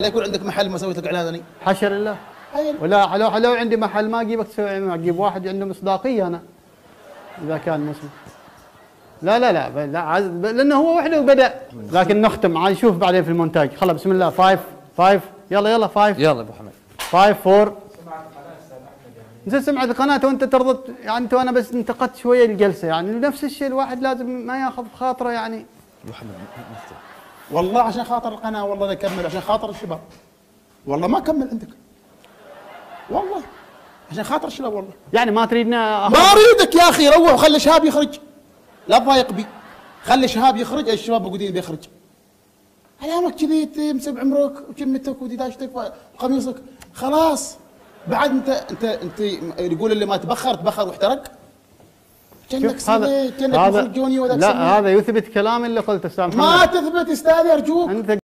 لا يكون عندك محل ما سويت لك اعلان ثاني. حاشا لله. ولا لو عندي محل ما اجيبك تسوي، اجيب واحد عنده مصداقيه انا اذا كان مسلم. لا لا لا, لا لانه هو وحده وبدا. لكن نختم عاد نشوف بعدين في المونتاج. خلاص بسم الله. 5 يلا 5 يلا ابو حمد. 5 4 انت سمعت القناه وانت ترضت يعني. انت وانا بس انتقدت شويه الجلسه يعني. نفس الشيء الواحد لازم ما ياخذ خاطره يعني. ابو حمد والله عشان خاطر القناه والله لا اكمل، عشان خاطر الشباب والله ما اكمل عندك والله، عشان خاطر الشباب والله. يعني ما تريدنا ما اريدك يا اخي. روح وخلي شهاب يخرج، لا تضايق بي. خلي شهاب يخرج، الشباب موجودين بيخرج. علامك كذي تمسك عمرك وكلمتك وديداشتك وقميصك خلاص. بعد انت يقول اللي ما تبخر واحترق. كانك هذا جوني وذاك. لا هذا يثبت كلام اللي قلته استاذ محمد. ما تثبت استاذي ارجوك.